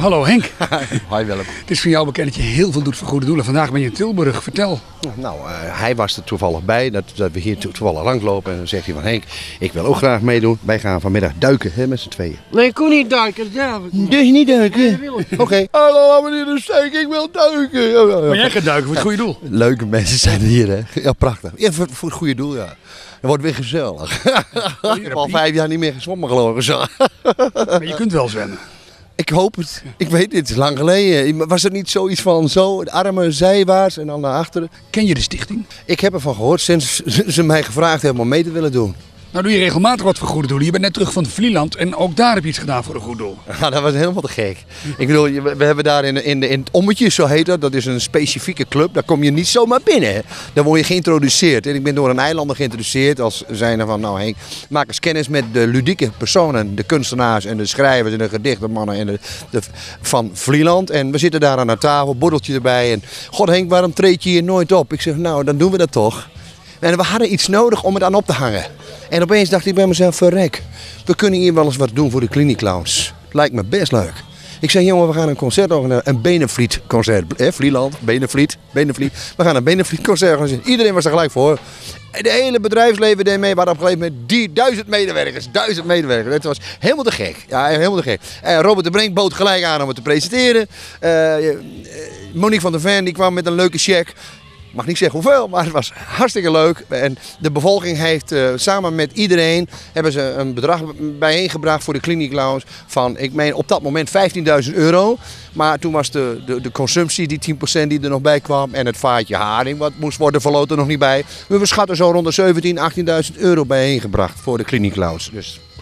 Hallo Henk. Hi Willem. Het is van jou bekend dat je heel veel doet voor goede doelen. Vandaag ben je in Tilburg. Vertel. Nou, hij was er toevallig bij dat we hier toevallig langslopen. En dan zegt hij van Henk, ik wil ook graag meedoen. Wij gaan vanmiddag duiken hè, met z'n tweeën. Nee, ik kon niet duiken. Ja, Dus niet duiken? Oké. Hallo, laat me niet in de steek, ik wil duiken. Maar jij gaat duiken voor het goede doel. Leuke mensen zijn er hier, hè? Ja, prachtig. Ja, voor het goede doel, ja. Het wordt weer gezellig. Ik heb al 5 jaar niet meer gezwommen, geloof ik. Zo. Maar je kunt wel zwemmen. Ik hoop het. Ik weet het, het is lang geleden. Was er niet zoiets van zo, de armen zijwaarts en dan naar achteren? Ken je de stichting? Ik heb ervan gehoord sinds ze mij gevraagd hebben om mee te willen doen. Nou doe je regelmatig wat voor goede doelen. Je bent net terug van Vlieland en ook daar heb je iets gedaan voor een goed doel. Ja, dat was helemaal te gek. Ik bedoel, we hebben daar in het Ommetje, zo heet dat. Dat is een specifieke club. Daar kom je niet zomaar binnen. Daar word je geïntroduceerd. En ik ben door een eilander geïntroduceerd als zijnde van, nou Henk, maak eens kennis met de ludieke personen. De kunstenaars en de schrijvers en de gedichtenmannen en van Vlieland. En we zitten daar aan de tafel, borreltje erbij. En god Henk, waarom treed je hier nooit op? Ik zeg, nou, dan doen we dat toch. En we hadden iets nodig om het aan op te hangen. En opeens dacht ik bij mezelf, verrek, we kunnen hier wel eens wat doen voor de kliniekclowns. Lijkt me best leuk. Ik zei, jongen, we gaan een concert organiseren, een Benefliet concert. Vlieland, Benefliet. We gaan een Benefliet concert organiseren. Iedereen was er gelijk voor. De hele bedrijfsleven deed mee, we hadden op een gegeven moment 1000 medewerkers. 1000 medewerkers. Het was helemaal te gek. Ja, helemaal te gek. Robert de Brink bood gelijk aan om het te presenteren. Monique van der Ven die kwam met een leuke cheque. Ik mag niet zeggen hoeveel, maar het was hartstikke leuk. En de bevolking heeft samen met iedereen hebben ze een bedrag bijeengebracht voor de kliniekclowns van, ik meen op dat moment €15.000. Maar toen was de consumptie, die 10% die er nog bij kwam en het vaatje haring wat moest worden verloten nog niet bij. We schatten zo rond de €17.000, €18.000 bijeengebracht voor de kliniekclowns. Dus